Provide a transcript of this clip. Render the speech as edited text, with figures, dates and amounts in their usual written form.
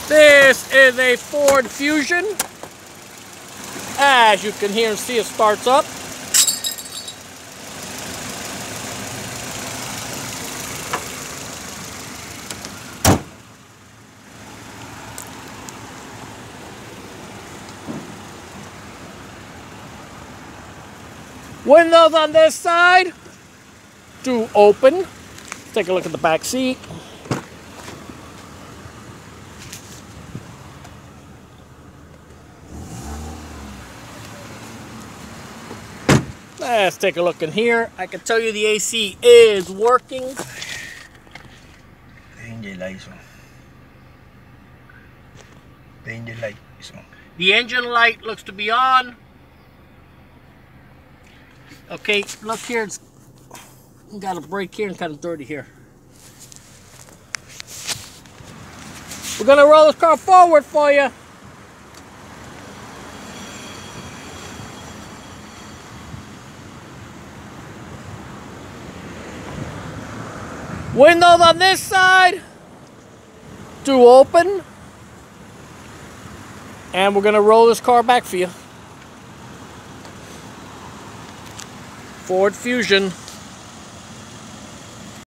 This is a Ford Fusion. As you can hear and see, it starts up. Windows on this side do open. Let's take a look at the back seat. Let's take a look in here. I can tell you the AC is working. Danger lights on. Danger light is on. The engine light looks to be on. Okay, look here. It's got a brake here and kind of dirty here. We're gonna roll this car forward for you. Windows on this side do open. And we're gonna roll this car back for you. Ford Fusion.